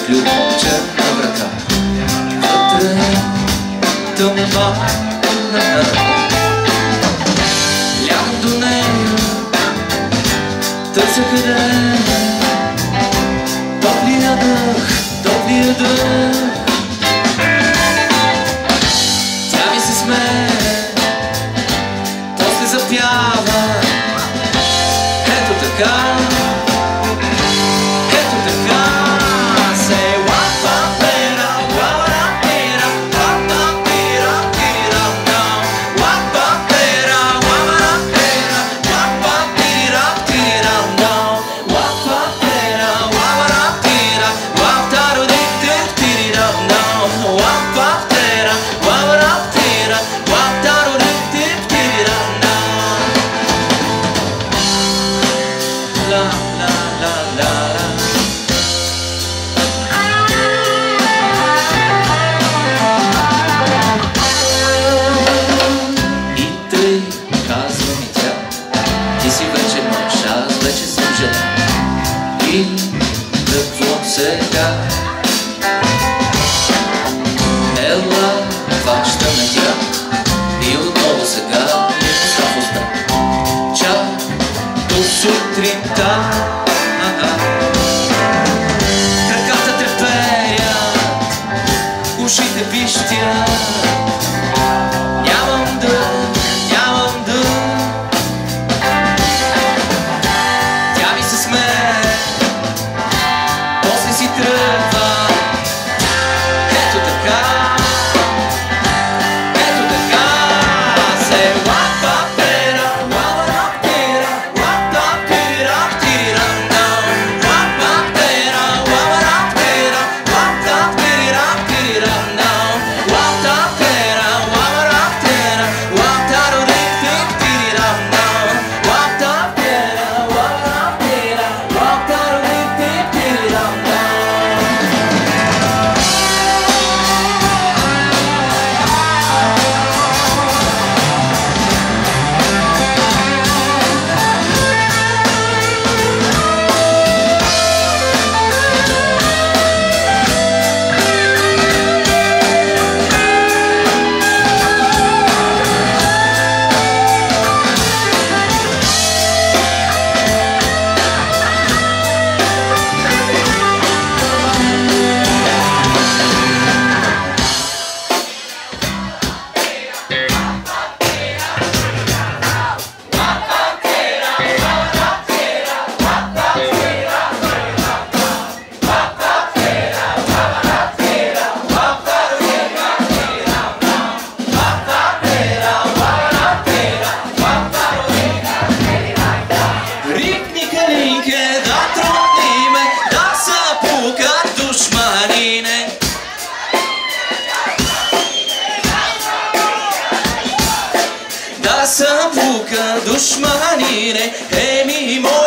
ключа на врата. Вътре тъмно, лягам до нея, търся къде топлия дъх, топлия дъх. Тя ми се смее, после запява. Ето така, ето така. Say what papera, wawarapera, papapera, pira now. What papera, wawarapera, papapera, pira now. What papera, wawarapera, waptarudite, pira now. What papera, wawarapera, waptarudite, pira now. La la la la la. И тъй казва ми тя, ти си вече мъж, аз вече съм жена. И какво сега? Ела, хваща ме тя и отново сега ми е страх уста. Чак до сутринта. Краката треперят, ушите пищят. Нямам дъх, нямам дъх. Тя ми се смее, после си тръгва. Ето така, ето така. Say what papera, wawarapera, wapapera, pira now. What papera, wawarapera, wapapera, pira now. What papera, wawarapera, waptarudite, pira now. What papera, wawarapera, waptarudite, pira now. Рикни калинке, да тротниме, да се пукат душманине. Да се пукат душманине, еми